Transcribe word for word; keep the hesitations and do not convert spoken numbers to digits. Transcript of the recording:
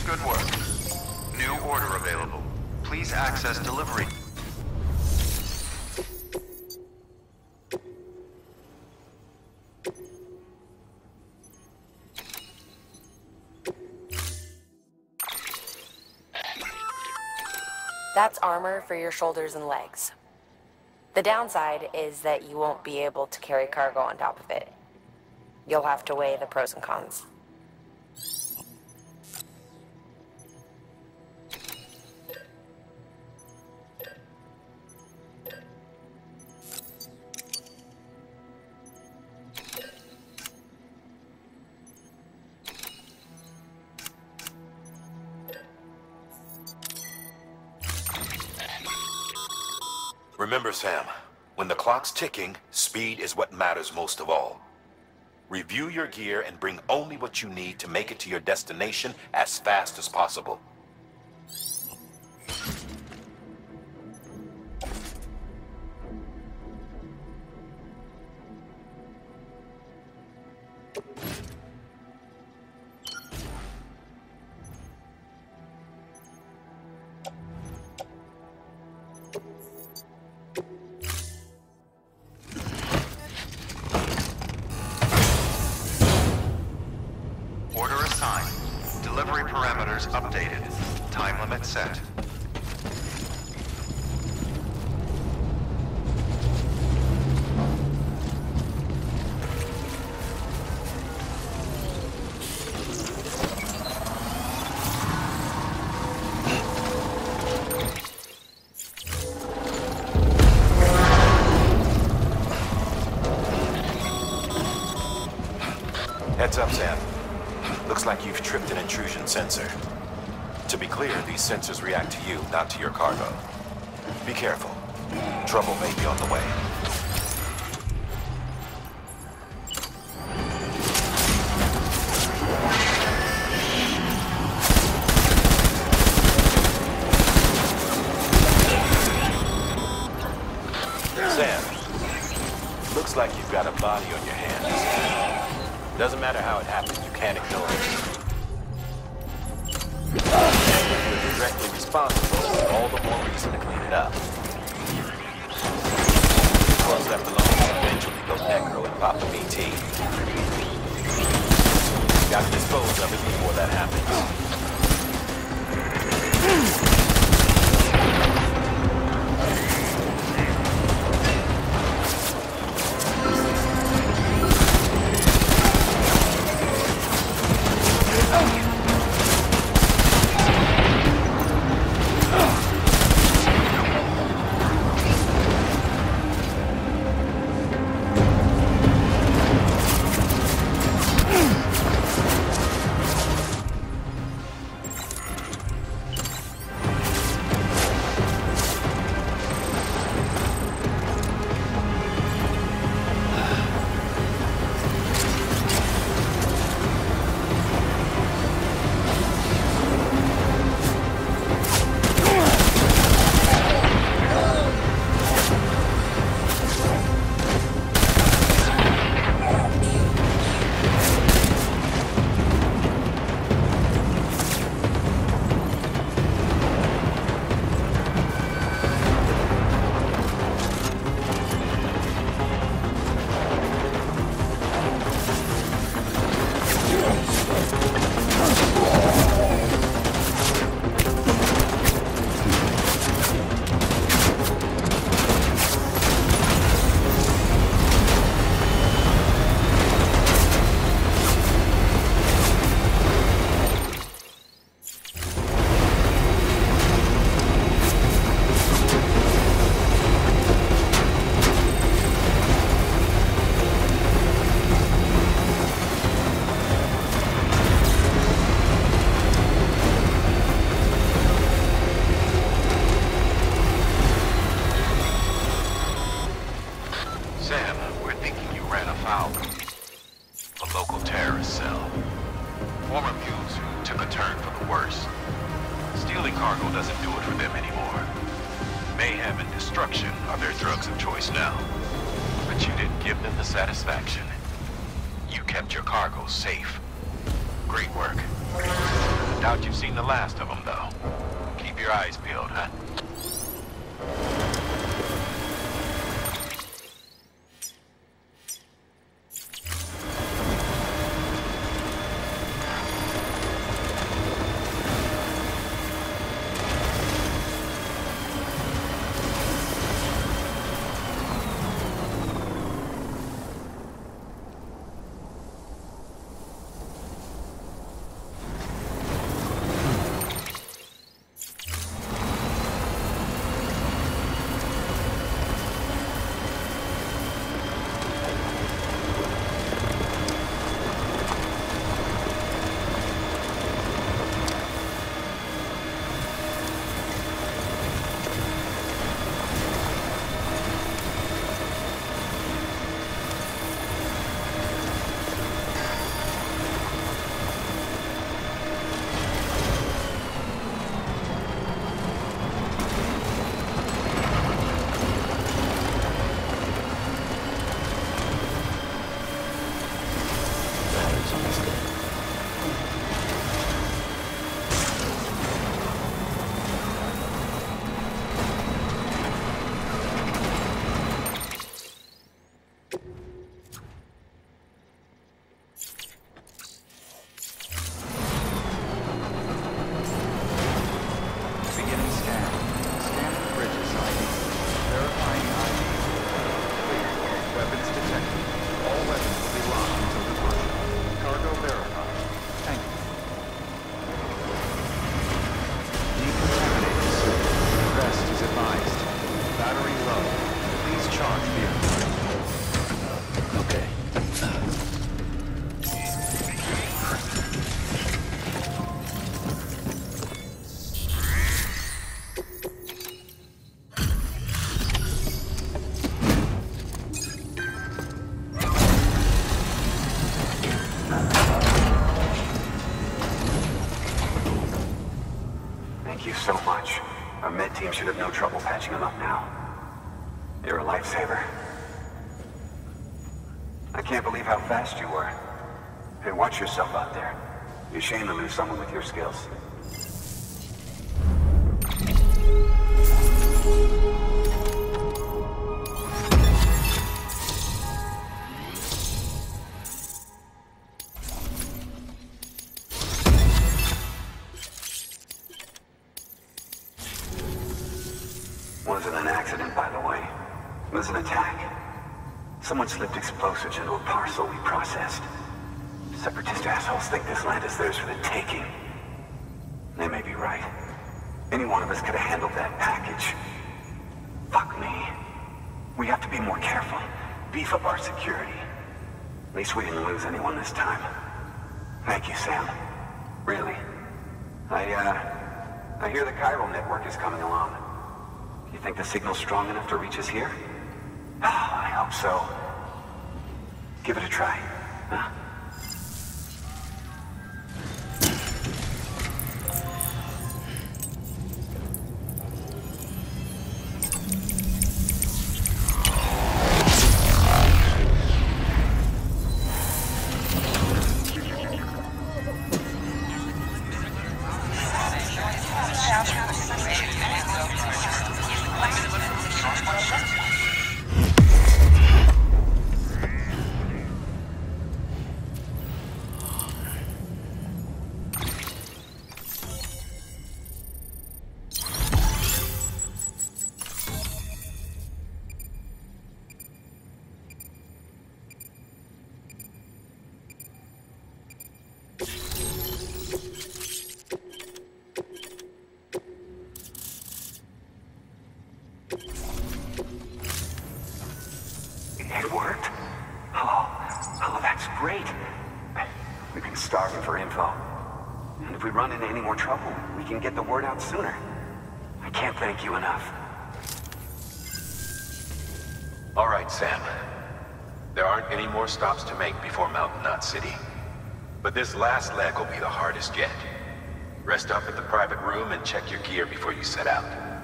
Good work. New order available. Please access delivery. That's armor for your shoulders and legs. The downside is that you won't be able to carry cargo on top of it. You'll have to weigh the pros and cons. Remember, Sam, when the clock's ticking, speed is what matters most of all. Review your gear and bring only what you need to make it to your destination as fast as possible. Order assigned. Delivery parameters updated. Time limit set. Heads up, Sam. Looks like you've tripped an intrusion sensor. To be clear, these sensors react to you, not to your cargo. Be careful. Trouble may be on the way. Sam, looks like you've got a body on your hands. Doesn't matter how it happened, you can't ignore it. And if you're directly responsible, all the more reason to clean it up. Once left alone, you'll eventually go necro and pop the B T. Got to dispose of it before that happens. Cargo doesn't do it for them anymore. Mayhem and destruction are their drugs of choice now. But you didn't give them the satisfaction. You kept your cargo safe. Great work. Doubt you've seen the last of them, though. Keep your eyes peeled, huh? So much. Our med team should have no trouble patching him up now. You're a lifesaver. I can't believe how fast you were. Hey, watch yourself out there. You're ashamed to lose someone with your skills. Wasn't an accident, by the way. It was an attack. Someone slipped explosives into a parcel we processed. Separatist assholes think this land is theirs for the taking. They may be right. Any one of us could have handled that package. Fuck me. We have to be more careful. Beef up our security. At least we didn't lose anyone this time. Thank you, Sam. Really. I, uh... I hear the chiral network is coming along. You think the signal's strong enough to reach us here? Oh, I hope so. Give it a try, huh? It worked? Oh, oh, that's great. We've been starving for info. And if we run into any more trouble, we can get the word out sooner. I can't thank you enough. All right, Sam. There aren't any more stops to make before Mountain Knot City. But this last leg will be the hardest yet. Rest up at the private room and check your gear before you set out.